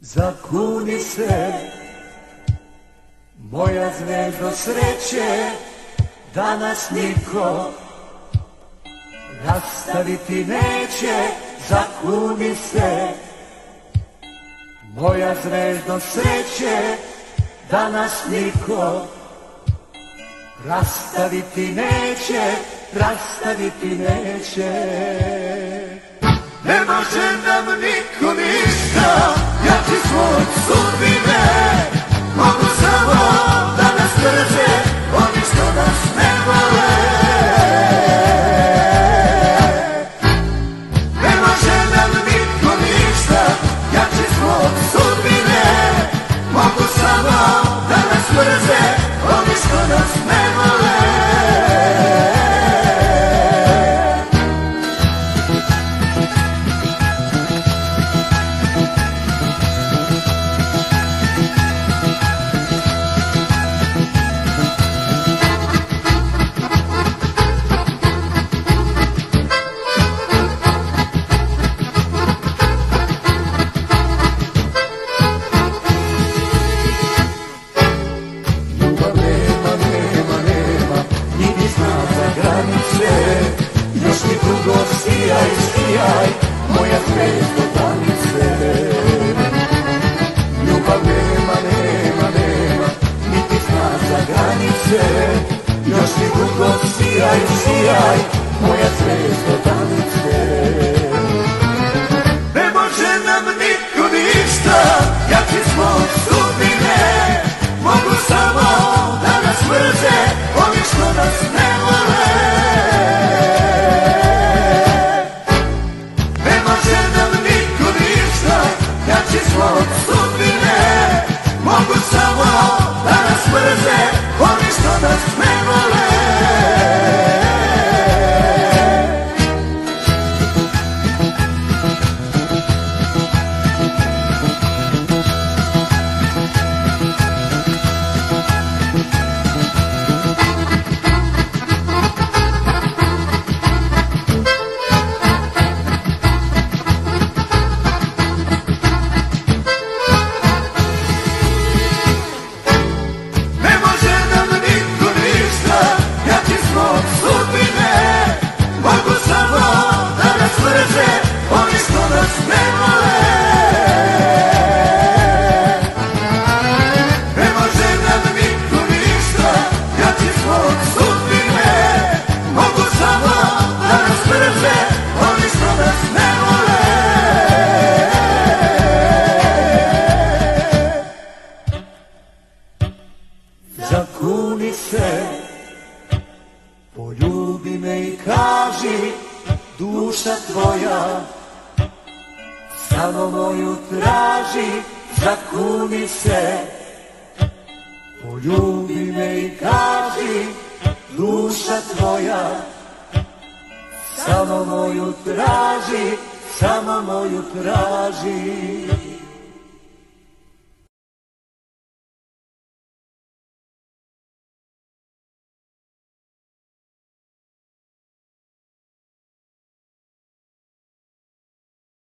Zakuni se, moja zvezdo sreće, da nas niko rastaviti neće. Zakuni se, moja zvezdo sreće, da nas niko rastaviti neće, rastaviti neće. Ne može nam niko ništa, ja ti svoj sudbine, mogu samo da nas mrze oni što nas ne vole. Ne može nam niko ništa, ja ti svoj sudbine, mogu samo da nas mrze oni što nas ne vole. Još mi dugo sijaj, sijaj, moja zvezdo danice. Ljubav nema, nema, nema, niti zna za granice. Još mi dugo sijaj, sijaj, moja zvezdo danice. Ne može nam niko ništa, jak iz mog sudbine, mogu samo da nas mrze oni što nas ne vole. Svog sudbine, mogu samo da nas mrze oni što nas ne vole. Zakuni se, poljubi me i kaži, duša tvoja samo moju traži. Zakuni se, poljubi me i kaži, duša tvoja samo moju traži, samo moju traži.